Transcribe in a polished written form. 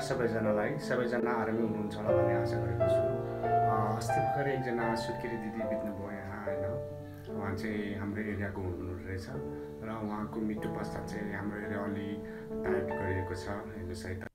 सबैजनालाई, सबैजना आरामै हुनुहुन्छ होला भन्ने आशा गरेको छु। अस्ति भर्खर एकजना सुत्केरी दिदी बित्नुभयो यहाँ होइन। उहाँ चाहिँ हाम्रो एरियाको हुनुहुँदो रहेछ र उहाँको मृत्यु पश्चात चाहिँ हाम्रो एरिया अलि टाइट गरिएको छ हेर्नुहोस् है त।